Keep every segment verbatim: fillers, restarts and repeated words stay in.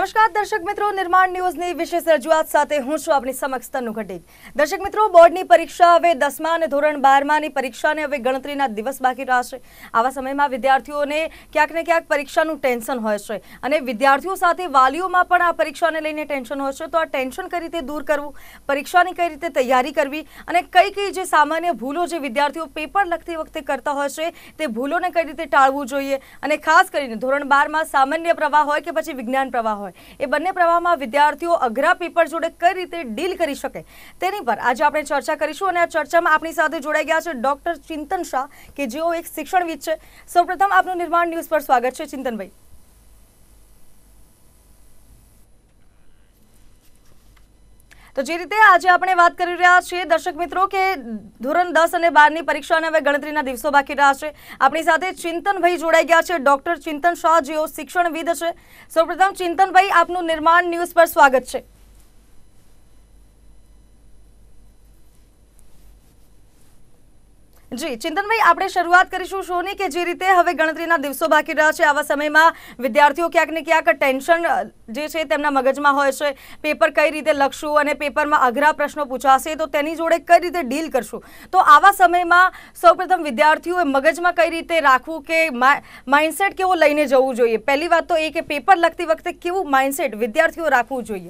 નમસ્કાર દર્શક મિત્રો, નિર્માણ ન્યૂઝની વિશેષ રજૂઆત સાથે હું છું આપની સમક્ષ તનુ ઘટીક. દર્શક મિત્રો, બોર્ડની પરીક્ષા હવે દસમા અને ધોરણ બારમાની પરીક્ષાને હવે ગણતરીના દિવસ બાકી રહ્યા છે. આવા સમયમાં વિદ્યાર્થીઓને ક્યાંક ને ક્યાંક પરીક્ષાનું ટેન્શન હોય છે અને વિદ્યાર્થીઓ સાથે વાલીઓમાં પણ આ પરીક્ષાને લઈને ટેન્શન હોય છે. તો આ ટેન્શન કઈ રીતે દૂર કરવું, પરીક્ષાની કઈ રીતે તૈયારી કરવી અને કઈ કઈ જે સામાન્ય ભૂલો જે વિદ્યાર્થીઓ પેપર લખતી વખતે કરતા હોય છે તે ભૂલોને કઈ રીતે ટાળવું જોઈએ અને ખાસ કરીને ધોરણ બારમાં સામાન્ય પ્રવાહ હોય કે પછી વિજ્ઞાન પ્રવાહ હોય, એ બંને પ્રવાહમાં વિદ્યાર્થીઓ અઘરા પેપર જોડે કઈ રીતે ડીલ કરી શકે તેની પર આજે આપણે ચર્ચા કરીશું. અને આ ચર્ચામાં આપણી સાથે જોડાઈ ગયા છે ડોક્ટર ચિંતન શાહ, કે જેઓ એક શિક્ષણવિદ છે. સૌપ્રથમ આપનું નિર્માણ ન્યૂઝ પર સ્વાગત છે ચિંતનભાઈ. તો જે રીતે આજે આપણે વાત કરી રહ્યા છીએ દર્શક મિત્રો કે ધોરણ દસ અને બારની પરીક્ષાને હવે ગણતરીના દિવસો બાકી રહ્યા છે. આપણી સાથે ચિંતનભાઈ જોડાઈ ગયા છે, ડોક્ટર ચિંતન શાહ, જેઓ શિક્ષણવિદ છે. સૌપ્રથમ ચિંતનભાઈ, આપનું નિર્માણ ન્યૂઝ પર સ્વાગત છે. જી ચિંતનભાઈ, આપણે શરૂઆત કરીશું શોની કે જે રીતે હવે ગણતરીના દિવસો બાકી રહ્યા છે. આવા સમયમાં વિદ્યાર્થીઓ ક્યાંક ને ક્યાંક ટેન્શન જે છે તેમના મગજમાં હોય છે, પેપર કઈ રીતે લખશું અને પેપરમાં અઘરા પ્રશ્નો પૂછાશે તો તેની જોડે કઈ રીતે ડીલ કરશું. તો આવા સમયમાં સૌપ્રથમ વિદ્યાર્થીઓએ મગજમાં કઈ રીતે રાખવું કે માઇન્ડસેટ કેવો લઈને જવું જોઈએ? પહેલી વાત તો એ કે પેપર લખતી વખતે કેવું માઇન્ડસેટ વિદ્યાર્થીઓ રાખવું જોઈએ?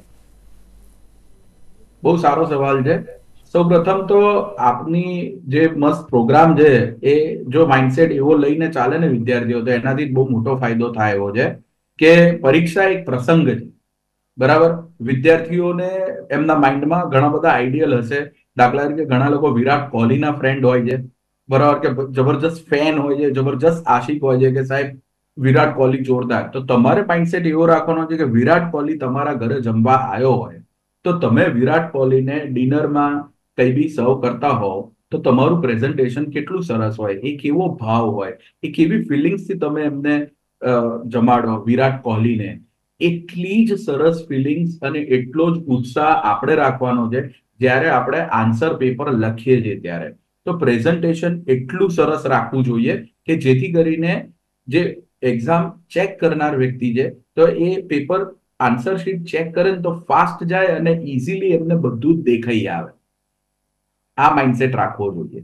બહુ સારો સવાલ છે. સૌપ્રથમ તો આપની જે મસ્ત પ્રોગ્રામ છે એ જો માઇન્ડસેટ એવો લઈને ચાલે ને વિદ્યાર્થીઓ, તો એનાથી બહુ મોટો ફાયદો થાય એવો છે કે પરીક્ષા એક પ્રસંગ છે, બરાબર. વિદ્યાર્થીઓને એમના માઇન્ડમાં ઘણા બધા આઈડિયલ હશે. દાખલા તરીકે ઘણા લોકો વિરાટ કોહલીના ફ્રેન્ડ હોય છે, બરાબર, કે જબરજસ્ત ફેન હોય છે, જબરજસ્ત આશિક હોય છે કે સાહેબ વિરાટ કોહલી જોરદાર. તો તમારે માઇન્ડસેટ એવો રાખવાનો છે કે વિરાટ કોહલી તમારા ઘરે જમવા આવ્યો હોય તો તમે વિરાટ કોહલીને ડિનરમાં કઈ બી સર્વ કરતા હોવ તો તમારું પ્રેઝન્ટેશન કેટલું સરસ હોય, એ કેવો ભાવ હોય, એ કેવી ફિલિંગ્સથી તમે એમને જમાડો વિરાટ કોહલીને, એટલી જ સરસ ફિલિંગ્સ અને એટલો જ ઉત્સાહ આપણે રાખવાનો છે જ્યારે આપણે આન્સર પેપર લખીએ છીએ ત્યારે. તો પ્રેઝન્ટેશન એટલું સરસ રાખવું જોઈએ કે જેથી કરીને જે એક્ઝામ ચેક કરનાર વ્યક્તિ છે તો એ પેપર આન્સર શીટ ચેક કરે ને તો ફાસ્ટ જાય અને ઇઝીલી એમને બધું જ દેખાઈ આવે. આ માઇન્ડસેટ રાખવો જોઈએ.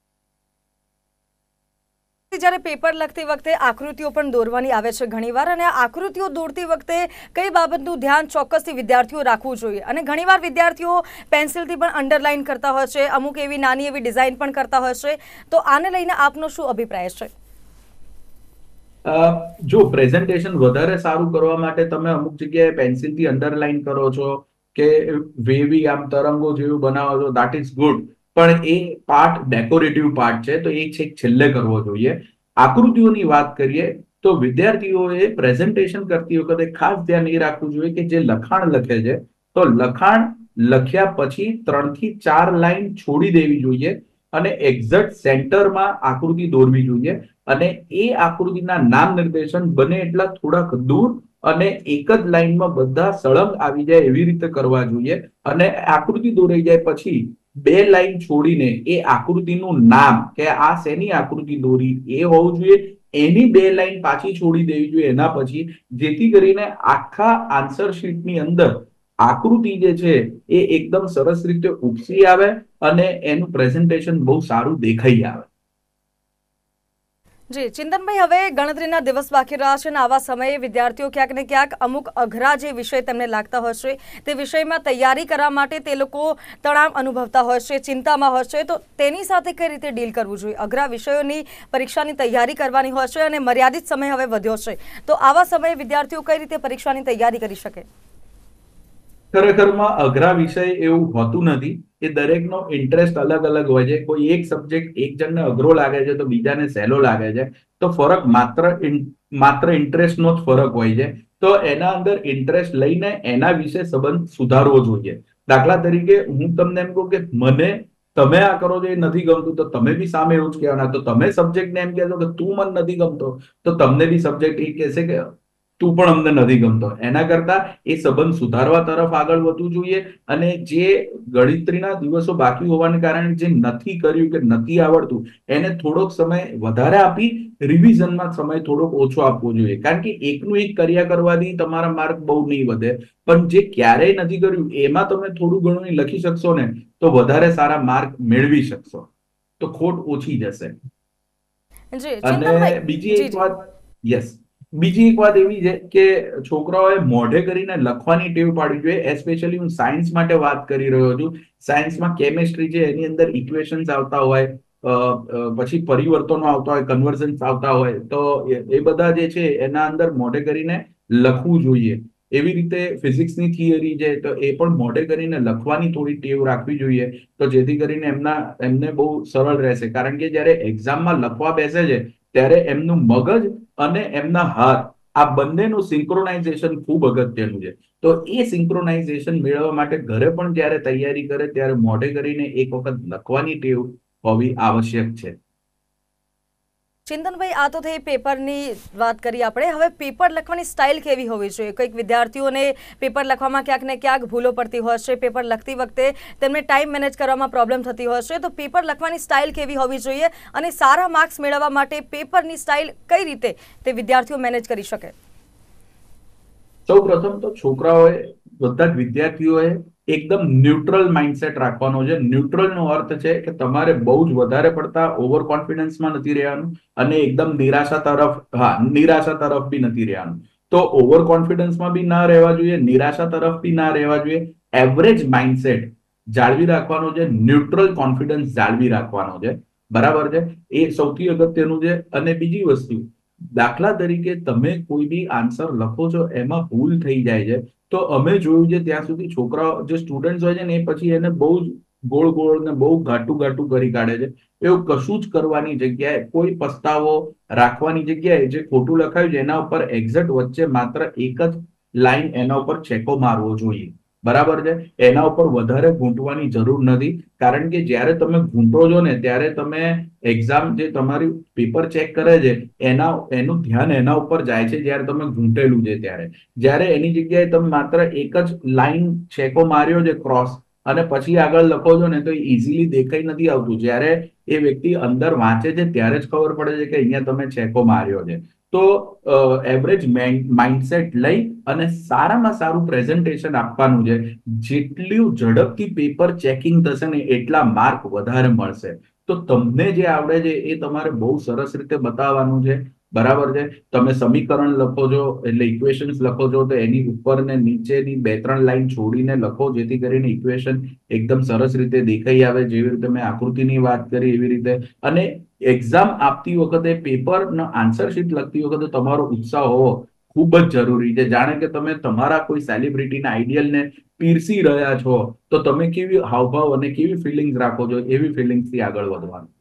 જ્યારે પેપર લખતી વખતે આકૃતિઓ પણ દોરવાની આવે છે ઘણીવાર, અને આકૃતિઓ દોરતી વખતે કઈ બાબતનું ધ્યાન ચોક્કસથી વિદ્યાર્થીઓ રાખવું જોઈએ? અને ઘણીવાર વિદ્યાર્થીઓ પેન્સિલથી પણ અંડરલાઇન કરતા હોય છે, અમુક એવી નાની એવી ડિઝાઇન પણ કરતા હોય છે. તો આને લઈને આપનો શું અભિપ્રાય છે? જો પ્રેઝન્ટેશન વધારે સારું કરવા માટે તમે અમુક જગ્યાએ પેન્સિલથી અંડરલાઇન કરો છો કે વેવી આમ તરંગો જેવું બનાવો છો, દેટ ઇઝ ગુડ, પણ એ પાર્ટ ડેકોરેટિવ પાર્ટ છે, તો એ છેક છેલ્લે કરવો જોઈએ. આકૃતિઓની વાત કરીએ તો વિદ્યાર્થીઓએ પ્રેઝન્ટેશન કરતી વખતે ખાસ ધ્યાન એ રાખવું જોઈએ કે જે લખાણ લખે છે તો લખાણ લખ્યા પછી ત્રણ થી ચાર લાઈન છોડી દેવી જોઈએ અને એક્ઝેક્ટ સેન્ટરમાં આકૃતિ દોરવી જોઈએ. અને એ આકૃતિના નામ નિર્દેશન બને એટલા થોડાક દૂર અને એક જ લાઈનમાં બધા સળંગ આવી જાય એવી રીતે કરવા જોઈએ. અને આકૃતિ દોરાઈ જાય પછી બે લાઈન છોડીને એ આકૃતિનું નામ કે આ શેની આકૃતિ દોરી એ હોવું જોઈએ, એની બે લાઈન પાછી છોડી દેવી જોઈએ એના પછી, જેથી કરીને આખા આન્સર શીટની અંદર આકૃતિ જે છે એ એકદમ સરસ રીતે ઉપસી આવે અને એનું પ્રેઝન્ટેશન બહુ સારું દેખાઈ આવે. જી ચિંતનભાઈ, હવે ગણતરીના દિવસ બાકી રહ્યા છે અને આવા સમયે વિદ્યાર્થીઓ ક્યાંક ને ક્યાંક અમુક અઘરા જે વિષય તેમને લાગતા હોય છે તે વિષયમાં તૈયારી કરવા માટે તે લોકો તણાવ અનુભવતા હોય છે, ચિંતામાં હોય છે. તો તેની સાથે કઈ રીતે ડીલ કરવું જોઈએ? અઘરા વિષયોની પરીક્ષાની તૈયારી કરવાની હોય છે અને મર્યાદિત સમય હવે વધ્યો છે, તો આવા સમયે વિદ્યાર્થીઓ કઈ રીતે પરીક્ષાની તૈયારી કરી શકે? ખરેખરમાં અઘરા વિષય એવું હોતું નથી. એ દરેકનો ઇન્ટરેસ્ટ અલગ અલગ હોય છે. કોઈ એક સબ્જેક્ટ એક જણને અઘરો લાગે છે તો બીજાને સહેલો લાગે છે. તો ફરક માત્ર માત્ર ઇન્ટરેસ્ટનો જ ફરક હોય છે. તો એના અંદર ઇન્ટરેસ્ટ લઈને એના વિશે સંબંધ સુધારવો જોઈએ. દાખલા તરીકે હું તમને એમ કહું કે મને તમે આ કરો છો એ નથી ગમતું, તો તમે બી સામે એવું જ કહેવાના. તો તમે સબ્જેક્ટને એમ કહેશો કે તું મને નથી ગમતો, તો તમને બી સબ્જેક્ટ એ કહેશે કે તું પણ અમને નથી ગમતો. એના કરતા એ સંબંધ સુધારવા તરફ આગળ વધવું જોઈએ. અને જે ગણતરીના દિવસો બાકી હોવાને કારણે જે નથી કર્યું કે નથી આવડતું એને થોડોક સમય વધારે આપી રિવિઝનમાં સમય થોડોક ઓછો આપવો જોઈએ. કારણ કે એકનું એક કર્યા કરવાથી તમારા માર્ક બહુ નહીં વધે, પણ જે ક્યારેય નથી કર્યું એમાં તમે થોડું ઘણું લખી શકશો ને તો વધારે સારા માર્ક મેળવી શકશો, તો ખોટ ઓછી જશે. અને બીજી એક વાત, યસ, બીજી એક વાત એવી છે કે છોકરાઓએ મોઢે કરીને લખવાની ટેવ પાડવી જોઈએ. એસ્પેશિયલી હું સાયન્સ માટે વાત કરી રહ્યો છું. સાયન્સમાં કેમેસ્ટ્રી છે એની અંદર ઇક્વેશન્સ આવતા હોય, પછી પરિવર્તનો આવતા હોય, કન્વર્ઝન્સ આવતા હોય, તો એ બધા જે છે એના અંદર મોઢે કરીને લખવું જોઈએ. એવી રીતે ફિઝિક્સની થિયરી છે તો એ પણ મોઢે કરીને લખવાની થોડી ટેવ રાખવી જોઈએ, તો જેથી કરીને એમના એમને બહુ સરળ રહેશે. કારણ કે જયારે એક્ઝામમાં લખવા બેસે છે ત્યારે એમનું મગજ અને એમના હાથ આ બંનેનું સિંક્રોનાઇઝેશન ખૂબ અગત્યનું છે. તો એ સિંક્રોનાઇઝેશન મેળવવા માટે ઘરે પણ જયારે તૈયારી કરે ત્યારે મોઢે કરીને એક વખત લખવાની ટેવ હોવી આવશ્યક છે. ચિંતનભાઈ, આ તો થઈ પેપરની વાત કરી આપણે. હવે પેપર લખવાની સ્ટાઇલ કેવી હોવી જોઈએ? કંઈક વિદ્યાર્થીઓને પેપર લખવામાં ક્યાંક ને ક્યાંક ભૂલો પડતી હોય છે, પેપર લખતી વખતે તેમને ટાઈમ મેનેજ કરવામાં પ્રોબ્લેમ થતી હોય છે, તો પેપર લખવાની સ્ટાઇલ કેવી હોવી જોઈએ અને સારા માર્ક્સ મેળવવા માટે પેપરની સ્ટાઇલ કઈ રીતે તે વિદ્યાર્થીઓ મેનેજ કરી શકે? સૌ પ્રથમ તો છોકરાઓએ, બધા જ વિદ્યાર્થીઓએ એકદમ ન્યુટ્રલ માઇન્ડસેટ રાખવાનો છે. ન્યુટ્રલ નો અર્થ છે કે તમારે બહુ જ વધારે પડતા ઓવર કોન્ફિડન્સમાં નથી રહેવાનું અને એકદમ નિરાશા તરફ, હા, નિરાશા તરફ બી નથી રહેવાનું. તો ઓવર કોન્ફિડન્સમાં બી ના રહેવા જોઈએ, નિરાશા તરફ બી ના રહેવા જોઈએ. એવરેજ માઇન્ડસેટ જાળવી રાખવાનો છે, ન્યુટ્રલ કોન્ફિડન્સ જાળવી રાખવાનો છે. બરાબર છે? એ સૌથી અગત્યનું છે. અને બીજી વસ્તુ, દાખલા તરીકે તમે કોઈ બી આન્સર લખો છો એમાં ભૂલ થઈ જાય છે, તો અમે જોયું છે ત્યાં સુધી છોકરાઓ, જે સ્ટુડન્ટ હોય છે ને, એ પછી એને બહુ જ ગોળ ગોળ ને બહુ ઘાટું ઘાટું કરી કાઢે છે. એવું કશું જ કરવાની જગ્યાએ, કોઈ પસ્તાવો રાખવાની જગ્યાએ જે ખોટું લખાયું છે એના ઉપર એક્ઝેક્ટ વચ્ચે માત્ર એક જ લાઈન એના ઉપર ચેકો મારવો જોઈએ. બરાબર છે? એના ઉપર વધારે ઘૂંટવાની જરૂર નથી. કારણ કે જ્યારે તમે ઘૂંટો છો ને ત્યારે તમે એક્ઝામ, જે તમારી પેપર ચેક કરે છે એના એનું ધ્યાન એના ઉપર જાય છે જ્યારે તમે ઘૂંટેલું છે ત્યારે. જ્યારે એની જગ્યાએ તમે માત્ર એક જ લાઈન ચેકો માર્યો છે ક્રોસ, અને પછી આગળ લખો છો ને, તો ઇઝીલી દેખાઈ નથી આવતું. જ્યારે એ વ્યક્તિ અંદર વાંચે છે ત્યારે જ ખબર પડે છે કે અહીંયા તમે ચેકો માર્યો છે. તો એવરેજ માઇન્ડસેટ લઈ અને સારામાં સારું પ્રેઝન્ટેશન આપવાનું છે. જેટલું ઝડપથી પેપર ચેકિંગ થશે ને એટલા માર્ક વધારે મળશે. તો તમને જે આવડે છે એ તમારે બહુ સરસ રીતે બતાવવાનું છે. બરાબર છે? તમે સમીકરણ લખો છો એટલે ઇક્વેશન્સ લખો છો તો એની ઉપર ને નીચેની બે ત્રણ લાઈન છોડીને લખો, જેથી કરીને ઇક્વેશન એકદમ સરસ રીતે દેખાઈ આવે. જેવી રીતે મેં આકૃતિની વાત કરી એવી રીતે. અને એક્ઝામ આપતી વખતે, પેપરનો આન્સર શીટ લખતી વખતે તમારો ઉત્સાહ હોવો ખૂબ જ જરૂરી છે. જાણે કે તમે તમારા કોઈ સેલિબ્રિટીના આઈડિયલને પીરસી રહ્યા છો, તો તમે કેવી હાવભાવ અને કેવી ફિલિંગ્સ રાખો છો, એવી ફિલિંગ્સથી આગળ વધવાનું.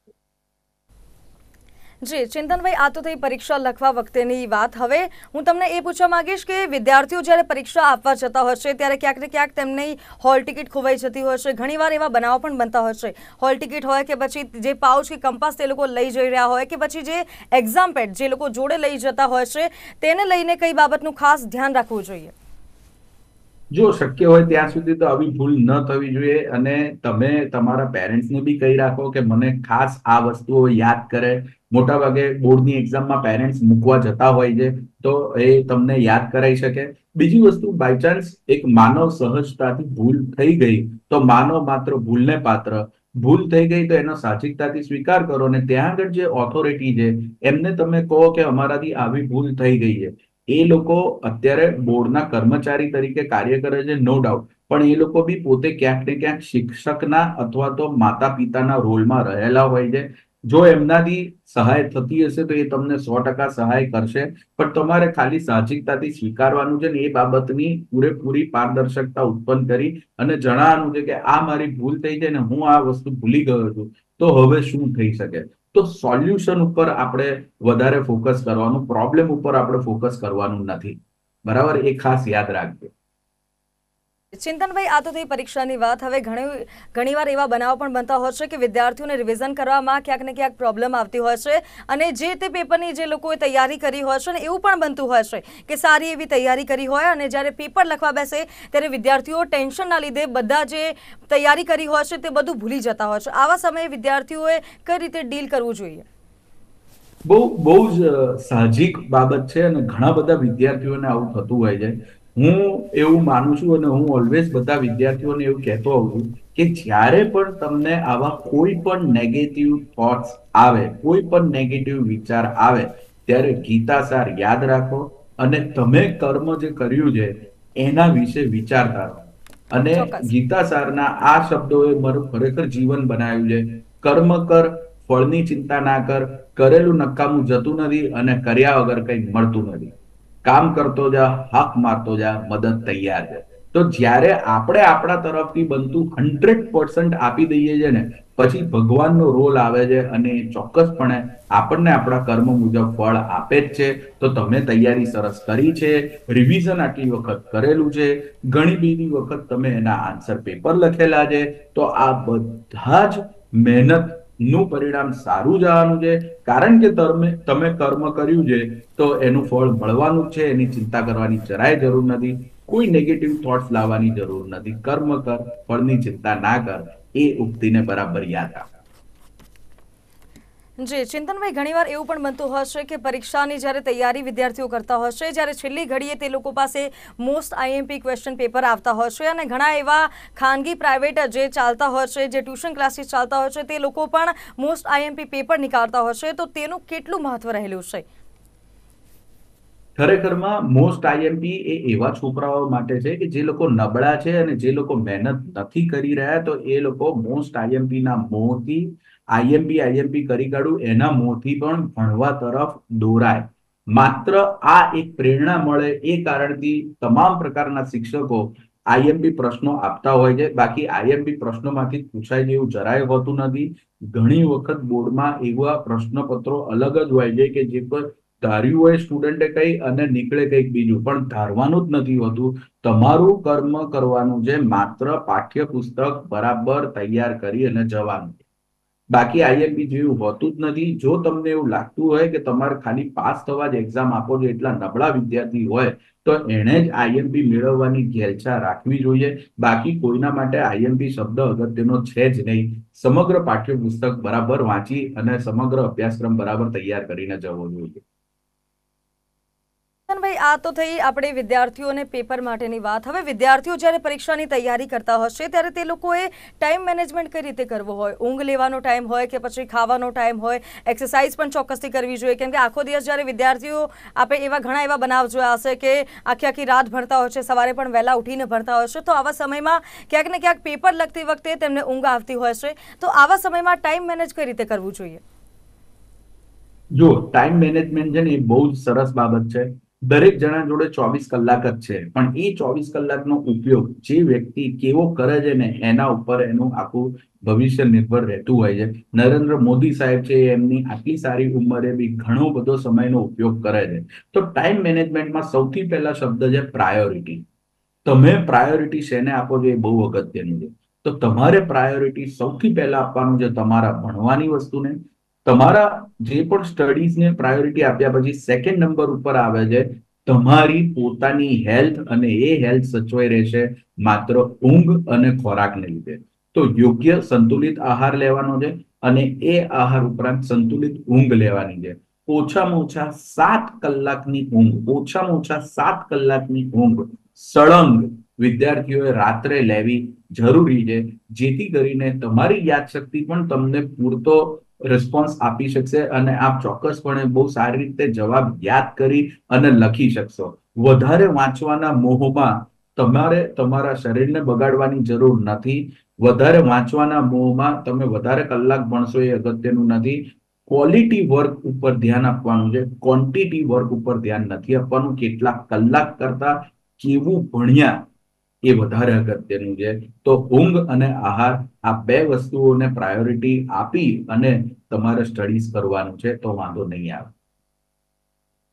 જી ચિંતનભાઈ, આ તો થઈ પરીક્ષા લખવા વખતેની વાત. હવે હું તમને એ પૂછવા માંગીશ કે વિદ્યાર્થીઓ જ્યારે પરીક્ષા આપવા જતા હોય છે ત્યારે ક્યાંક ને ક્યાંક તેમની હોલ ટિકિટ ખોવાઈ જતી હોય છે. ઘણીવાર એવા બનાવો પણ બનતા હોય છે. હોલ ટિકિટ હોય કે પછી જે પાઉચ કે કંપાસ તે લોકો લઈ જઈ રહ્યા હોય, કે પછી જે એક્ઝામ પેડ જે લોકો જોડે લઈ જતા હોય છે, તેને લઈને કઈ બાબતનું ખાસ ધ્યાન રાખવું જોઈએ? જો શક્ય હોય ત્યાં સુધી તો આવી ભૂલ ન થવી જોઈએ. અને તમે તમારા પેરેન્ટ્સને બી કહી રાખો કે મને ખાસ આ વસ્તુઓ યાદ કરે. મોટા ભાગે બોર્ડની એક્ઝામમાં પેરેન્ટ્સ મૂકવા જતા હોય છે, તો એ તમને યાદ કરાઈ શકે. બીજી વસ્તુ, બાય ચાન્સ એક માનવ સહજતાથી ભૂલ થઈ ગઈ તો માનવ માત્ર ભૂલને પાત્ર. ભૂલ થઈ ગઈ તો એનો સાહજિકતાથી સ્વીકાર કરો, અને ત્યાં આગળ જે ઓથોરિટી છે એમને તમે કહો કે અમારાથી આવી ભૂલ થઈ ગઈ છે. એ લોકો અત્યારે બોર્ડના કર્મચારી તરીકે કાર્ય કરે છે, નો ડાઉટ, પણ એ લોકો બી પોતે ક્યાંક ને ક્યાંક શિક્ષકના અથવા તો માતા પિતાના રોલમાં રહેલા હોય છે. જો એમનાથી સહાય થતી હશે તો એ તમને સો ટકા સહાય કરશે. પણ તમારે ખાલી સાહજિકતાથી સ્વીકારવાનું છે ને એ બાબતની પૂરેપૂરી પારદર્શકતા ઉત્પન્ન કરી અને જણાવવાનું છે કે આ મારી ભૂલ થઈ છે ને હું આ વસ્તુ ભૂલી ગયો છું, તો હવે શું થઈ શકે. તો સોલ્યુશન ઉપર આપણે વધારે ફોકસ કરવાનું, પ્રોબ્લેમ ઉપર આપણે ફોકસ કરવાનું નથી. બરાબર? એ ખાસ યાદ રાખજો. ચિંતનભાઈ, આ તો થઈ પરીક્ષાની વાત. હવે ઘણી ઘણીવાર એવા બનાવ પણ બનતા હોય છે કે વિદ્યાર્થીઓને રિવિઝન કરવામાં ક્યાંક ને ક્યાંક પ્રોબ્લેમ આવતી હોય છે અને જે તે પેપરની જે લોકોએ તૈયારી કરી હોય છે ને એવું પણ બનતું હોય છે કે સારી એવી તૈયારી કરી હોય અને જ્યારે પેપર લખવા બેસે ત્યારે વિદ્યાર્થીઓ ટેન્શનના લીધે બધા જે તૈયારી કરી હોય છે તે બધું ભૂલી જતા હોય છે. આવા સમયે વિદ્યાર્થીઓએ કઈ રીતે ડીલ કરવું જોઈએ? બહુ બહુ જ સાહજિક બાબત છે અને ઘણા બધા વિદ્યાર્થીઓને આવું થતું હોય છે. હું એવું માનું છું અને હું ઓલવેઝ બધા વિદ્યાર્થીઓને એવું કહેતો હોઉં છું કે જ્યારે પણ તમને આવા કોઈ પણ નેગેટિવ થોટ્સ આવે, કોઈ પણ નેગેટિવ વિચાર આવે, ત્યારે ગીતાસાર યાદ રાખો અને તમે કર્મ જે કર્યું છે એના વિશે વિચારતા રહો. અને ગીતાસારના આ શબ્દોએ મારું ખરેખર જીવન બનાવ્યું છે. કર્મ કર, ફળની ચિંતા ના કર, કરેલું નકામું જતું નથી અને કર્યા વગર કંઈ મળતું નથી. કામ કરતો જા, હાક મારતો જા, મદદ તૈયાર છે. તો જ્યારે આપણે આપણા તરફથી બનતું હંડ્રેડ પર્સન્ટ આપી દઈએ છીએ ને, પછી ભગવાનનો રોલ આવે છે અને ચોક્કસપણે આપણને આપણા કર્મ મુજબ ફળ આપે જ છે. તો તમે તૈયારી સરસ કરી છે, રિવિઝન આટલી વખત કરેલું છે, ઘણી બધી વખત તમે એના આન્સર પેપર લખેલા છે, તો આ બધા જ મહેનત નું પરિણામ સારું જવાનું છે. કારણ કે તમે તમે કર્મ કર્યું છે તો એનું ફળ મળવાનું જ છે. એની ચિંતા કરવાની જરાય જરૂર નથી. કોઈ નેગેટિવ થોટ્સ લાવવાની જરૂર નથી. કર્મ કર, ફળની ચિંતા ના કર, એ ઉક્તિને બરાબર યાદ રાખ. જી ચિંતનભાઈ, ઘણીવાર એવું પણ બનતું હોય છે કે પરીક્ષાની જ્યારે તૈયારી વિદ્યાર્થીઓ કરતા હોય છે, જ્યારે છેલ્લી ઘડીએ તે લોકો પાસે મોસ્ટ આઈએમપી ક્વેશ્ચન પેપર આવતા હોય છે અને ઘણા એવા ખાનગી પ્રાઇવેટ જે ચાલતા હોય છે, જે ટ્યુશન ક્લાસીસ ચાલતા હોય છે, તે લોકો પણ મોસ્ટ આઈએમપી પેપર નીકાળતા હોય છે. તો તેનું કેટલું મહત્વ રહેલું છે? ખરેખરમાં મોસ્ટ આઈએમપી એ એવા છોકરાઓ માટે છે કે જે લોકો નબળા છે અને જે લોકો મહેનત નથી કરી રહ્યા, તો એ લોકો મોસ્ટ આઈએમપી ના મોહથી આઈએમપી આઈએમપી કરી કાઢું એના મોહથી પણ ભણવા તરફ દોરાય. માત્ર આ એક પ્રેરણા મળે એ કારણથી તમામ પ્રકારના શિક્ષકો આઈએમપી પ્રશ્નો આપતા હોય છે. બાકી આઈએમપી પ્રશ્નોમાંથી પૂછાય જેવું જરાય હોતું નથી. ઘણી વખત બોર્ડમાં એવા પ્રશ્નપત્રો અલગ જ હોય છે કે જે પર ધાર્યું હોય સ્ટુડન્ટે કઈ અને નીકળે કંઈક બીજું, પણ ધારવાનું જ નથી હોતું. તમારું કર્મ કરવાનું છે, માત્ર પાઠ્યપુસ્તક બરાબર તૈયાર કરી અને જવાનું. બાકી આઈએમપી જેવું હોતું જ નથી. જો તમને એવું લાગતું હોય કે તમારે ખાલી પાસ થવા જ એક્ઝામ આપો છો, એટલા નબળા વિદ્યાર્થી હોય, તો એને જ આઈએમપી મેળવવાની ઘેલછા રાખવી જોઈએ. બાકી કોઈના માટે આઈએમપી શબ્દ અગત્યનો છે જ નહીં. સમગ્ર પાઠ્યપુસ્તક બરાબર વાંચી અને સમગ્ર અભ્યાસક્રમ બરાબર તૈયાર કરીને જવો જોઈએ. ભાઈ, આ તો થઈ આપણે વિદ્યાર્થીઓને પેપર માટેની વાત. હવે વિદ્યાર્થીઓ જ્યારે પરીક્ષાની તૈયારી કરતા હશે ત્યારે તે લોકોએ ટાઈમ મેનેજમેન્ટ કઈ રીતે કરવો હોય? ઊંઘ લેવાનો ટાઈમ હોય કે પછી ખાવાનો ટાઈમ હોય? એક્સરસાઇઝ પણ ચોક્કસથી કરવી જોઈએ, કેમ કે આખો દિવસ જ્યારે વિદ્યાર્થીઓ, આપણે એવા ઘણા એવા બનાવ જોયા હશે કે આખી આખી રાત ભણતા હોય છે, સવારે પણ વહેલા ઉઠીને ભણતા હોય છે. તો આવા સમયમાં ક્યાંક ને ક્યાંક પેપર લખતી વખતે તેમને ઊંઘ આવતી હોય છે. તો આવા સમયમાં ટાઈમ મેનેજ કઈ રીતે કરવું જોઈએ? જો ટાઈમ મેનેજમેન્ટ છે ને એ બહુ જ સરસ બાબત છે. દરેક જણા જોડે ચોવીસ કલાક જ છે, પણ એ ચોવીસ કલાકનો ઉપયોગ જે વ્યક્તિ કેવો કરે છે ને એના ઉપર એનું આખું ભવિષ્ય નિર્ભર રહેતું હોય છે. નરેન્દ્ર મોદી સાહેબ છે, એમની આટલી સારી ઉંમરે બી ઘણો બધો સમયનો ઉપયોગ કરે છે. તો ટાઈમ મેનેજમેન્ટમાં સૌથી પહેલા શબ્દ છે પ્રાયોરિટી. તમે પ્રાયોરિટી શેને આપો છો એ બહુ અગત્યનું છે. તો તમારે પ્રાયોરિટી સૌથી પહેલા આપવાનું છે તમારા ભણવાની વસ્તુને. તમારા જે પણ સ્ટડીઝને પ્રાયોરિટી આપ્યા પછી સેકન્ડ નંબર ઉપર આવે છે તમારી પોતાની હેલ્થ, અને એ હેલ્થ સચવાઈ રહેશે માત્ર ઊંઘ અને ખોરાકને લીધે. તો યોગ્ય સંતુલિત આહાર લેવાનો છે અને એ આહાર ઉપરાંત સંતુલિત ઊંઘ લેવાની છે. ઓછામાં ઓછા સાત કલાકની ઊંઘ, ઓછામાં ઓછા સાત કલાકની ઊંઘ સળંગ વિદ્યાર્થીઓએ રાત્રે લેવી જરૂરી છે, જેથી કરીને તમારી યાદશક્તિ પણ તમને પૂરતો રિસ્પોન્સ આપી શકશે અને આપ ચોક્કસપણે બહુ સારી રીતે જવાબ યાદ કરી અને લખી શકશો. વધારે વાંચવાના મોહમાં તમારે તમારા શરીરને બગાડવાની જરૂર નથી. વધારે વાંચવાના મોહમાં તમે વધારે કલાક ભણશો એ અગત્યનું નથી. ક્વોલિટી વર્ક ઉપર ધ્યાન આપવાનું છે, ક્વોન્ટિટી વર્ક ઉપર ધ્યાન નથી આપવાનું. કેટલાક કલાક કરતા કેવું ભણ્યા એ વધારે અગત્યનું છે. તો ઊંઘ અને આહાર, આ બે વસ્તુઓને પ્રાયોરિટી આપી અને તમારે સ્ટડીઝ કરવાનું છે, તો વાંધો નહીં આવે.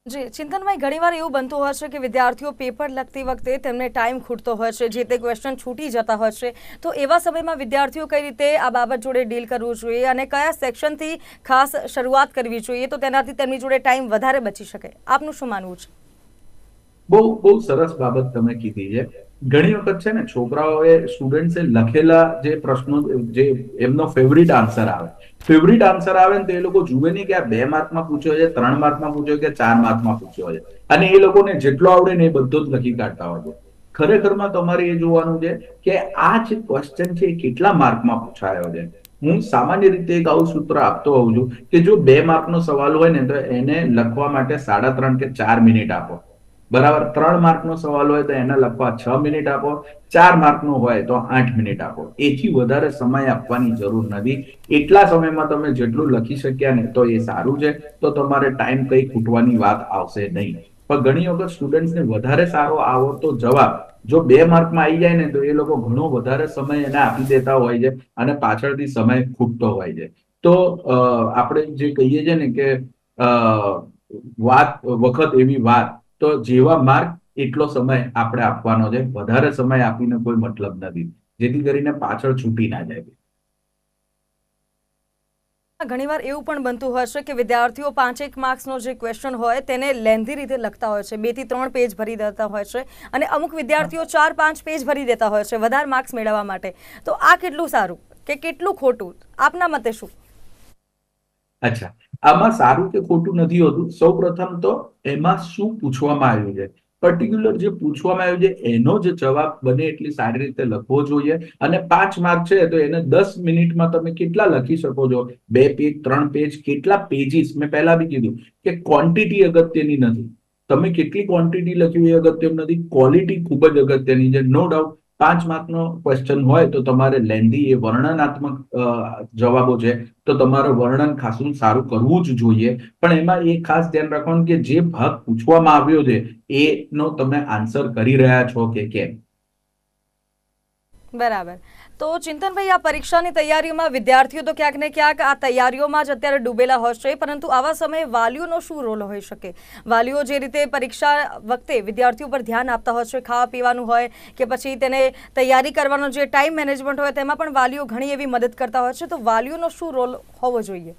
જી ચિંતનભાઈ, ઘણીવાર એવું બનતું હોય છે કે વિદ્યાર્થીઓ પેપર લખતી વખતે તેમને ટાઈમ ખૂટતો હોય છે, જે તે ક્વેશ્ચન છૂટી જતા હોય છે, તો એવા સમયમાં વિદ્યાર્થીઓ કઈ રીતે આ બાબત જોડે ડીલ કરવું જોઈએ અને કયા સેક્શનથી ખાસ શરૂઆત કરવી જોઈએ તો તેનાથી તેમની જોડે ટાઈમ વધારે બચી શકે? આપનું શું માનવું છે? બહુ બહુ સરસ બાબત તમે કીધી છે. ઘણી વખત છે ને છોકરાઓએ સ્ટુડન્ટ્સે લખેલા જે પ્રશ્નો, જે એમનો ફેવરિટ આન્સર આવે ફેવરિટ આન્સર આવે ને તો એ લોકો જુએ નહીં કે આ બે માર્કમાં પૂછ્યો છે, ત્રણ માર્કમાં પૂછ્યો કે ચાર માર્કમાં પૂછ્યો છે, અને એ લોકોને જેટલો આવડે ને એ બધો જ લખી કાઢતા હોય છે. ખરેખરમાં તમારે એ જોવાનું છે કે આ જે ક્વેશ્ચન છે એ કેટલા માર્કમાં પૂછાયો છે. હું સામાન્ય રીતે એક આવું સૂત્ર આપતો હોઉં છું કે જો બે માર્કનો સવાલ હોય ને તો એને લખવા માટે સાડા ત્રણ કે ચાર મિનિટ આપો, બરાબર. ત્રણ માર્કનો સવાલ હોય તો એને લખવા છ મિનિટ આપો, ચાર માર્કનો હોય તો આઠ મિનિટ આપો. એથી વધારે સમય આપવાની જરૂર નથી. એટલા સમયમાં તમે જેટલું લખી શક્યા ને તો એ સારું છે, તો તમારે ટાઈમ કઈ ખૂટવાની વાત આવશે નહીં. પણ ઘણી વખત સ્ટુડન્ટ્સને વધારે સારો આવડતો જવાબ જો બે માર્કમાં આવી જાય ને તો એ લોકો ઘણો વધારે સમય એને આપી દેતા હોય છે અને પાછળથી સમય ખૂટતો હોય છે. તો આપણે જે કહીએ છીએ ને કે વાત વખત એવી વાત, તો જેવા માર્ક એટલો સમય આપણે આપવાનો છે, વધારે સમય આપીને કોઈ મતલબ નથી, જેથી કરીને પાછળ છૂટી ના જાય. ઘણીવાર એવું પણ બનતું હોય છે કે વિદ્યાર્થીઓ પાંચેક માર્ક્સનો જે ક્વેશ્ચન હોય તેને લેન્ધી રીતે લખતા હોય છે, બે થી ત્રણ પેજ ભરી દેતા હોય છે, અને અમુક વિદ્યાર્થીઓ ચાર પાંચ પેજ ભરી દેતા હોય છે વધારે માર્ક્સ મેળવવા માટે. તો આ કેટલું સારું કે કેટલું ખોટું, આપના મતે શું? અચ્છા, આમાં સારું કે ખોટું નથી હોતું. સૌ પ્રથમ તો એમાં શું પૂછવામાં આવ્યું છે, પર્ટિક્યુલર જે પૂછવામાં આવ્યું છે એનો જ જવાબ બને એટલી સારી રીતે લખવો જોઈએ. અને પાંચ માર્ક છે તો એને દસ મિનિટમાં તમે કેટલા લખી શકો છો, બે પેજ, ત્રણ પેજ, કેટલા પેજીસ. મેં પહેલા બી કીધું કે ક્વોન્ટિટી અગત્યની નથી, તમે કેટલી ક્વોન્ટિટી લખ્યું એ અગત્યનું નથી, ક્વોલિટી ખૂબ જ અગત્યની છે. નો ડાઉટ પાંચ માર્કનો ક્વેશ્ચન હોય તો તમારે લેન્ધી, એ વર્ણનાત્મક જવાબો છે તો તમારે વર્ણન ખાસું સારું કરવું જ જોઈએ. પણ એમાં એ ખાસ ધ્યાન રાખવાનું કે જે ભાગ પૂછવામાં આવ્યો છે એનો તમે આન્સર કરી રહ્યા છો કે કેમ. બરાબર. તો ચિંતનભાઈ, આ પરીક્ષાની તૈયારીઓમાં વિદ્યાર્થીઓ તો ક્યાંક ને ક્યાંક આ તૈયારીઓમાં જ અત્યારે ડૂબેલા હોય છે, પરંતુ આવા સમયે વાલીઓનો શું રોલ હોઈ શકે? વાલીઓ જે રીતે પરીક્ષા વખતે વિદ્યાર્થીઓ પર ધ્યાન આપતા હોય છે, ખાવા પીવાનું હોય કે પછી તેને તૈયારી કરવાનો જે ટાઈમ મેનેજમેન્ટ હોય તેમાં પણ વાલીઓ ઘણી એવી મદદ કરતા હોય છે, તો વાલીઓનો શું રોલ હોવો જોઈએ?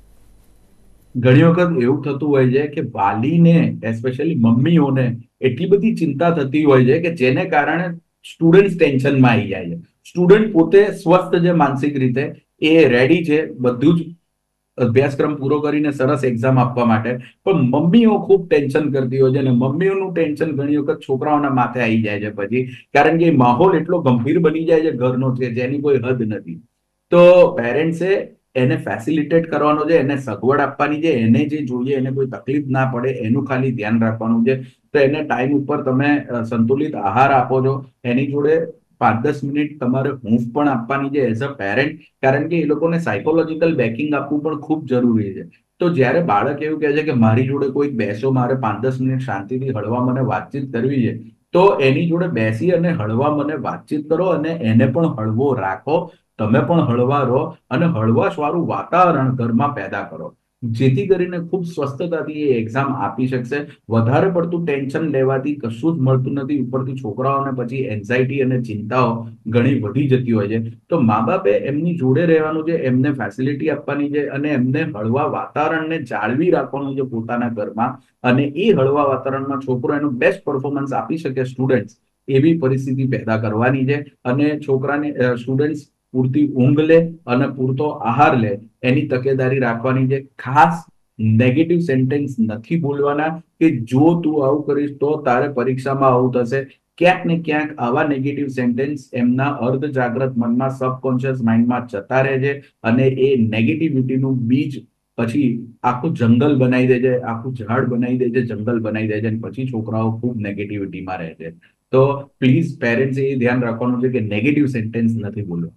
ઘણી વખત એવું થતું હોય છે કે વાલીને, એસ્પેશિયલી મમ્મીઓને એટલી બધી ચિંતા થતી હોય છે કે જેને કારણે સ્ટુડન્ટ ટેન્શનમાં આવી જાય છે. સ્ટુડન્ટ પોતે સ્વસ્થ છે માનસિક રીતે, એ રેડી છે બધું જ અભ્યાસક્રમ પૂરો કરીને સરસ એક્ઝામ આપવા માટે, પણ મમ્મીઓ ખૂબ ટેન્શન કરતી હોય છે અને મમ્મીઓનું ટેન્શન ઘણી વખત છોકરાઓના માથે આવી જાય છે પછી, કારણ કે માહોલ એટલો ગંભીર બની જાય છે ઘરનો છે જેની કોઈ હદ નથી. તો પેરેન્ટ્સે એને ફેસિલિટેટ કરવાનો છે, એને સગવડ આપવાની છે, એને જે જોઈએ એને કોઈ તકલીફ ના પડે એનું ખાલી ધ્યાન રાખવાનું છે. તો એને ટાઈમ ઉપર તમે સંતુલિત આહાર આપો છો, એની જોડે પાંચ દસ મિનિટ તમારે હૂંફ પણ આપવાની છે એઝ અ પેરેન્ટ, કારણ કે એ લોકોને સાયકોલોજીકલ બેકિંગ આપવું પણ ખૂબ જરૂરી છે. તો જ્યારે બાળક એવું કહે છે કે મારી જોડે કોઈક બેસો, મારે પાંચ દસ મિનિટ શાંતિથી હળવા મને વાતચીત કરવી છે, તો એની જોડે બેસી અને હળવા મને વાતચીત કરો અને એને પણ હળવો રાખો, તમે પણ હળવા રહો અને હળવાશ વાળું વાતાવરણ ઘરમાં પેદા કરો, જેથી કરીને ખૂબ સ્વસ્થતાથી એ એક્ઝામ આપી શકશે. વધારે પડતું ટેન્શન લેવાથી કશું જ મળતું નથી, ઉપરથી છોકરાઓને પછી એન્ઝાયટી અને ચિંતાઓ ઘણી વધી જતી હોય છે. તો મા બાપે એમની જોડે રહેવાનું છે, એમને ફેસિલિટી આપવાની છે અને એમને હળવા વાતાવરણને જાળવી રાખવાનું છે પોતાના ઘરમાં, અને એ હળવા વાતાવરણમાં છોકરો એનું બેસ્ટ પરફોર્મન્સ આપી શકે સ્ટુડન્ટ, એવી પરિસ્થિતિ પેદા કરવાની છે. અને છોકરાને સ્ટુડન્ટ પૂરતી ઊંઘ લે અને પૂરતો આહાર લે એની તકેદારી રાખવાની છે. ખાસ નેગેટિવ સેન્ટેન્સ નથી બોલવાના કે જો તું આવું કરીશ તો તારે પરીક્ષામાં આવું થશે. ક્યાંક ને ક્યાંક આવા નેગેટિવ સેન્ટેન્સ એમના અર્ધ જાગ્રત મનમાં, સબકોન્શિયસ માઇન્ડમાં જતા રહે છે અને એ નેગેટિવિટીનું બીજ પછી આખું જંગલ બનાવી દે છે, આખું ઝાડ બનાવી દે છે, જંગલ બનાવી દે છે, અને પછી છોકરાઓ ખૂબ નેગેટિવિટીમાં રહે છે. તો પ્લીઝ પેરેન્ટ્સ એ ધ્યાન રાખવાનું છે કે નેગેટિવ સેન્ટેન્સ નથી બોલવા.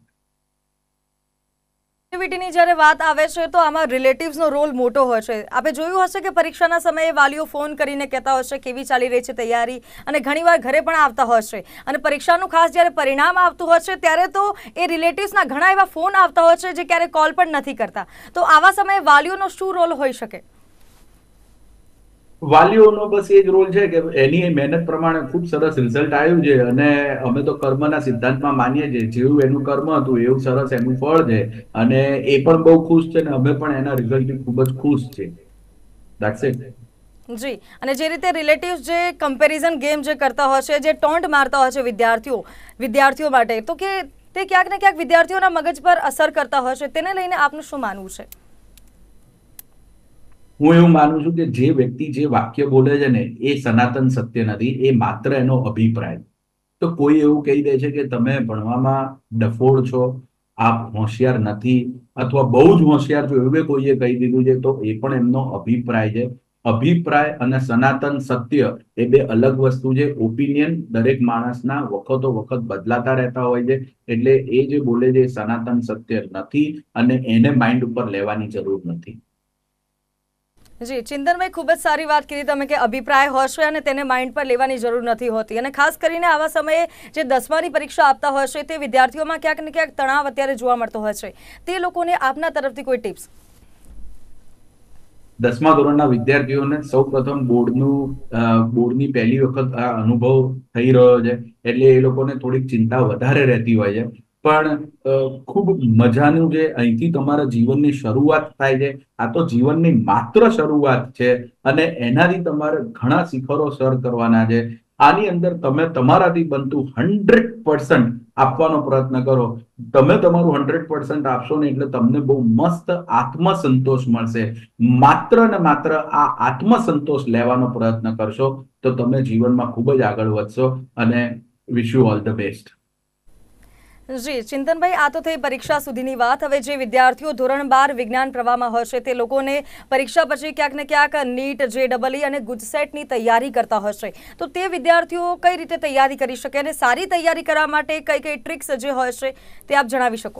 નેગેટિવિટીની જ્યારે વાત આવે છે તો આમાં રિલેટિવ્સનો રોલ મોટો હોય છે. આપણે જોયું હશે કે પરીક્ષાના સમયે વાલીઓ ફોન કરીને કહેતા હોય છે કેવી ચાલી રહી છે તૈયારી, અને ઘણીવાર ઘરે પણ આવતા હોય છે, અને પરીક્ષાનું ખાસ જ્યારે પરિણામ આવતું હોય છે ત્યારે તો એ રિલેટિવ્સના ઘણા એવા ફોન આવતા હોય છે જે ક્યારે કોલ પણ નથી કરતા. તો આવા સમયે વાલીઓનો શું રોલ હોઈ શકે? વાલીઓનો બસ એ જ રોલ છે કે એની મહેનત પ્રમાણે ખૂબ સરસ રિઝલ્ટ આવ્યું છે અને અમે તો કર્મના સિદ્ધાંતમાં માનીએ છીએ, જેવું એનું કર્મ હતું એવું સરસ એનું ફળ છે અને એ પણ બહુ ખુશ છે ને અમે પણ એના રિઝલ્ટથી ખૂબ જ ખુશ છે. That's it. જી, અને જે રીતે રિલેટિવ્સ જે કમ્પેરિઝન ગેમ જે કરતા હોય છે, જે ટોન્ટ મારતા હોય છે વિદ્યાર્થીઓ વિદ્યાર્થીઓ માટે, તો કે તે ક્યાંક ને ક્યાંક વિદ્યાર્થીઓના મગજ પર અસર કરતા હોય છે, તેને લઈને આપનું શું માનવું છે? હું એવું માનું છું કે જે વ્યક્તિ જે વાક્ય બોલે છે ને એ સનાતન સત્ય નથી, એ માત્ર એનો અભિપ્રાય. તો કોઈ એવું કહી દે છે કે તમે ભણવામાં ડફોળ છો, આપ હોશિયાર નથી અથવા બહુ જ હોશિયાર છો એવું કોઈએ કહી દીધું છે, તો એ પણ એમનો અભિપ્રાય છે. અભિપ્રાય અને સનાતન સત્ય એ બે અલગ વસ્તુ છે. ઓપિનિયન દરેક માણસના વખતો વખત બદલાતા રહેતા હોય છે, એટલે એ જે બોલે છે એ સનાતન સત્ય નથી અને એને માઇન્ડ ઉપર લેવાની જરૂર નથી. જી, ચિંતનભાઈ, ખૂબ જ સારી વાત કરી તમે કે અભિપ્રાય હોય છે અને તેને માઇન્ડ પર લેવાની જરૂર નથી હોતી, અને ખાસ કરીને આવા સમયે જે દસમાની પરીક્ષા આપતા હોય છે તે વિદ્યાર્થીઓમાં ક્યાંક ને ક્યાંક તણાવ અત્યારે જોવા મળતો હોય છે, તે લોકોને આપના તરફથી કોઈ ટિપ્સ? દસમા ધોરણના વિદ્યાર્થીઓને સૌ પ્રથમ બોર્ડનું બોર્ડની પહેલી વખત આ અનુભવ થઈ રહ્યો છે, એટલે એ લોકોને થોડીક ચિંતા વધારે રહેતી હોય છે. પણ ખૂબ મજાનું જે અહીંથી તમારા જીવનની શરૂઆત થાય છે, આ તો જીવનની માત્ર શરૂઆત છે અને એનાથી તમારે ઘણા શિખરો સર કરવાના છે. આની અંદર તમે તમારાથી બનતું હંડ્રેડ પર્સન્ટ આપવાનો પ્રયત્ન કરો. તમે તમારું હંડ્રેડ પર્સન્ટ આપશો ને એટલે તમને બહુ મસ્ત આત્મસંતોષ મળશે. માત્ર ને માત્ર આ આત્મસંતોષ લેવાનો પ્રયત્ન કરશો તો તમે જીવનમાં ખૂબ જ આગળ વધશો અને wish you all the best. જી ચિંતનભાઈ, આ તો થઈ પરીક્ષા સુધીની વાત. હવે જે વિદ્યાર્થીઓ ધોરણ બાર વિજ્ઞાન પ્રવાહમાં હોય છે તે લોકોને પરીક્ષા પછી ક્યાંક ને ક્યાંક નીટ, જે ડબલ ઈ અને ગુજસેટની તૈયારી કરતા હશે, તો તે વિદ્યાર્થીઓ કઈ રીતે તૈયારી કરી શકે અને સારી તૈયારી કરવા માટે કઈ કઈ ટ્રિક્સ જે હોય છે તે આપ જણાવી શકો?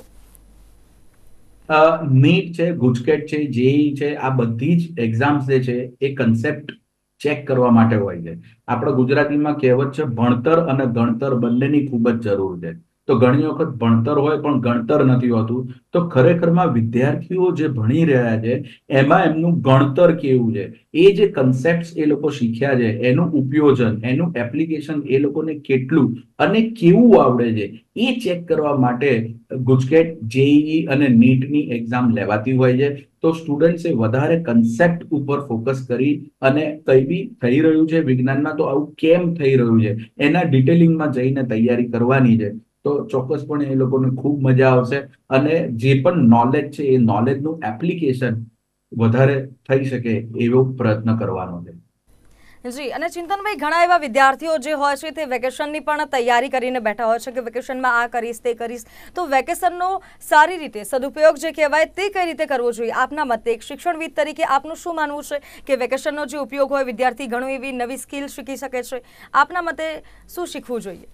નીટ છે, ગુજકેટ છે, જેઈ છે, આ બધી જ એક્ઝામ્સ જે છે એ કન્સેપ્ટ ચેક કરવા માટે હોય છે. આપણે ગુજરાતીમાં કહેવત છે ભણતર અને ગણતર બંનેની ખૂબ જ જરૂર છે. તો ઘણી વખત ભણતર હોય પણ ગણતર નથી હોતું. તો ખરેખરમાં વિદ્યાર્થીઓ જે ભણી રહ્યા છે એમાં એમનું ગણતર કેવું છે, એ જે કન્સેપ્ટ એ લોકો શીખ્યા છે એનું ઉપયોજન, એનું એપ્લિકેશન એ લોકોને કેટલું અને કેવું આવડે છે એ ચેક કરવા માટે ગુજકેટ, જેઈઈ અને નીટની એક્ઝામ લેવાતી હોય છે. તો સ્ટુડન્ટ્સે વધારે કન્સેપ્ટ ઉપર ફોકસ કરી અને કઈ બી થઈ રહ્યું છે વિજ્ઞાનમાં તો આવું કેમ થઈ રહ્યું છે એના ડિટેલિંગમાં જઈને તૈયારી કરવાની છે. તો ચોક્કસપણે એ લોકોને ખૂબ મજા આવશે અને જે પણ નોલેજ છે એ નોલેજનું એપ્લિકેશન વધારે થઈ શકે એવો પ્રયત્ન કરવાનો છે. જી, અને ચિંતનભાઈ, ઘણા એવા વિદ્યાર્થીઓ જે હોય છે તે વેકેશનની પણ તૈયારી કરીને બેઠા હોય છે કે વેકેશનમાં આ કરીશ, તે કરીશ, તો વેકેશનનો સારી રીતે સદુપયોગ જે કહેવાય તે કઈ રીતે કરવો જોઈએ આપના મતે? એક શિક્ષણવિદ તરીકે આપનું શું માનવું છે કે વેકેશનનો જે ઉપયોગ હોય વિદ્યાર્થી ઘણું એવી નવી સ્કિલ શીખી શકે છે, આપના મતે શું શીખવું જોઈએ?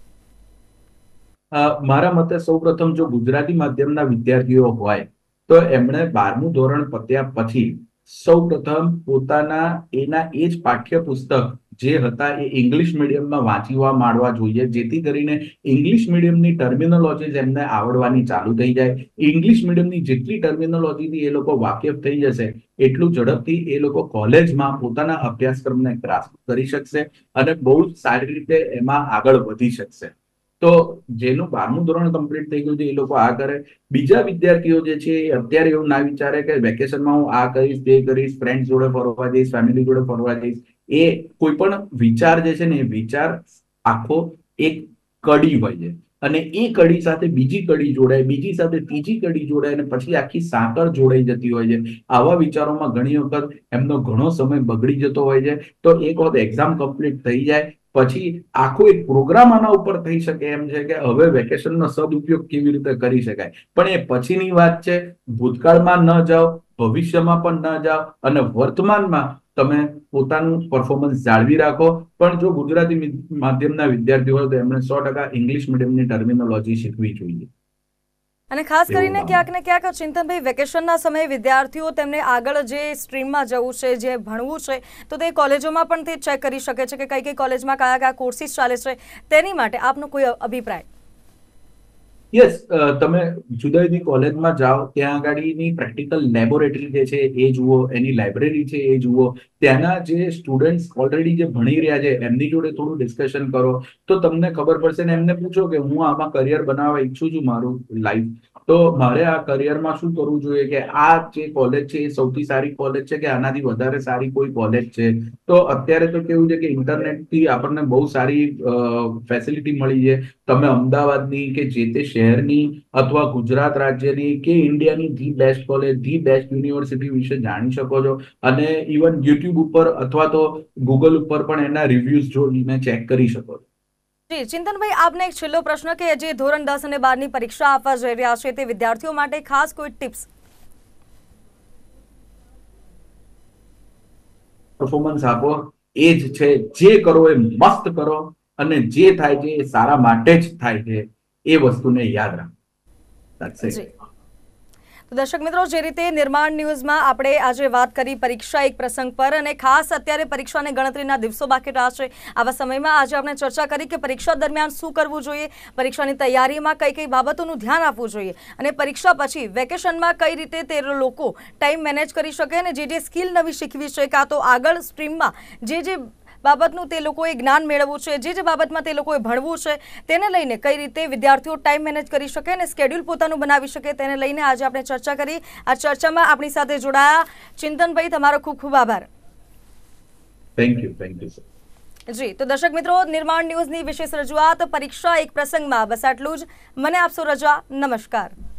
મારા મતે સૌપ્રથમ જો ગુજરાતી માધ્યમના વિદ્યાર્થીઓ હોય તો એમણે બારમું ધોરણ પત્યા પછી સૌપ્રથમ પોતાના એના એ જ પાઠ્યપુસ્તક જે હતા એ ઇંગ્લિશ મીડિયમમાં વાંચવા માંડવા જોઈએ, જેથી કરીને ઇંગ્લિશ મીડિયમની ટર્મિનોલોજી એમને આવડવાની ચાલુ થઈ જાય. ઇંગ્લિશ મીડિયમની જેટલી ટર્મિનોલોજીથી એ લોકો વાકેફ થઈ જશે એટલું ઝડપથી એ લોકો કોલેજમાં પોતાના અભ્યાસક્રમને ગ્રાસ્પ કરી શકશે અને બહુ જ સારી રીતે એમાં આગળ વધી શકશે. તો જેનું બારમું ધોરણ કમ્પ્લીટ થઈ ગયું છે એ લોકો આ કરે. બીજા વિદ્યાર્થીઓ જે છે એ અત્યારે એવું ના વિચારે કે વેકેશનમાં હું આ કરીશ, તે કરીશ, ફ્રેન્ડ જોડે ફરવા જઈશ, ફેમિલી જોડે ફરવા જઈશ. એ કોઈ પણ વિચાર જે છે ને એ વિચાર આખો એક કડી હોય છે અને એ કડી સાથે બીજી કડી જોડાય, બીજી સાથે ત્રીજી કડી જોડાય અને પછી આખી સાંકળ જોડાઈ જતી હોય છે. આવા વિચારોમાં ઘણી વખત એમનો ઘણો સમય બગડી જતો હોય છે. તો એક વખત એક્ઝામ કમ્પ્લીટ થઈ જાય પછી આખો એક પ્રોગ્રામ આના ઉપર થઈ શકે એમ છે કે હવે વેકેશનનો સદુપયોગ કેવી રીતે કરી શકાય. પણ એ પછીની વાત છે. ભૂતકાળમાં ન જાઓ, ભવિષ્યમાં પણ ન જાઓ અને વર્તમાનમાં તમે પોતાનું પરફોર્મન્સ જાળવી રાખો. પણ જો ગુજરાતી માધ્યમના વિદ્યાર્થીઓ હોય તો એમણે સો ટકા ઇંગ્લિશ મીડિયમની ટર્મિનોલોજી શીખવી જોઈએ. અને ખાસ કરીને ક્યાંક ને ક્યાંક ચિંતનભાઈ, વેકેશનના સમયે વિદ્યાર્થીઓ તેમને આગળ જે સ્ટ્રીમમાં જવું છે, જે ભણવું છે, તો તે કોલેજોમાં પણ તે ચેક કરી શકે છે કે કઈ કઈ કોલેજમાં કયા કયા કોર્સિસ ચાલે છે. તેની માટે આપનો કોઈ અભિપ્રાય? યસ, તમે જુદા જુદી કોલેજમાં જાઓ ત્યાં આગળની પ્રેક્ટિકલ લેબોરેટરી જે છે એ જુઓ, એની લાઇબ્રેરી છે એ જુઓ, ત્યાંના જે સ્ટુડન્ટ્સ ઓલરેડી જે ભણી રહ્યા છે એમની જોડે થોડું ડિસ્કશન કરો તો તમને ખબર પડશે ને એમને પૂછો કે હું આમાં કરિયર બનાવવા ઈચ્છું છું મારું લાઈફ, તો મારે આ કરિયરમાં શું કરવું જોઈએ, કે આ જે કોલેજ છે એ સૌથી સારી કોલેજ છે કે આનાથી વધારે સારી કોઈ કોલેજ છે. તો અત્યારે તો કેવું છે કે ઇન્ટરનેટથી આપણને બહુ સારી ફેસિલિટી મળી છે. તમે અમદાવાદની કે જે તે શહેરની અથવા ગુજરાત રાજ્યની કે ઇન્ડિયાની the best college, the best university વિશે જાણી શકો છો. અને ઇવન યુટ્યુબ ઉપર અથવા તો ગૂગલ ઉપર પણ એના રિવ્યુઝ જોઈને ચેક કરી શકો છો. જી ચિંતનભાઈ, આપને એક છેલ્લો પ્રશ્ન કે જે ધોરણ દસ અને બારની પરીક્ષા આપવા જઈ રહ્યા છે તે વિદ્યાર્થીઓ માટે ખાસ કોઈ ટિપ્સ? પરફોર્મન્સ આપો, એ જ છે, જે કરો એ મસ્ત કરો અને જે થાય છે એ સારા માટે જ થાય છે, એ વસ્તુને યાદ રાખો. That's it. જી તો દર્શક મિત્રો, જે રીતે નિર્માણ ન્યૂઝમાં આપણે આજે વાત કરી પરીક્ષા એક પ્રસંગ પર, અને ખાસ અત્યારે પરીક્ષાને ગણતરીના દિવસો બાકી રહ્યા છે, આવા સમયમાં આજે આપણે ચર્ચા કરી કે પરીક્ષા દરમિયાન શું કરવું જોઈએ, પરીક્ષાની તૈયારીમાં કઈ કઈ બાબતોનું ધ્યાન આપવું જોઈએ, અને પરીક્ષા પછી વેકેશનમાં કઈ રીતે તે લોકો ટાઈમ મેનેજ કરી શકે, અને જે જે સ્કિલ નવી શીખવી છે કાં તો આગળ સ્ટ્રીમમાં જે જે બાબતનું તે લોકોએ જ્ઞાન મેળવવું છે, જે જે બાબતમાં તે લોકોએ ભણવું છે, તેને લઈને કઈ રીતે વિદ્યાર્થીઓ ટાઈમ મેનેજ કરી શકે અને સ્કેડ્યુલ પોતાનું બનાવી શકે, તેને લઈને આજે આપણે ચર્ચા કરી. આ ચર્ચામાં આપણી સાથે જોડાયા ચિંતનભાઈ, તમારો ખૂબ ખૂબ આભાર. Thank you thank you sir. જી તો દર્શક મિત્રો, નિર્માણ ન્યૂઝની વિશેષ રજૂઆત પરીક્ષા એક પ્રસંગમાં બસ આટલું જ. મને આપશો રજા. નમસ્કાર.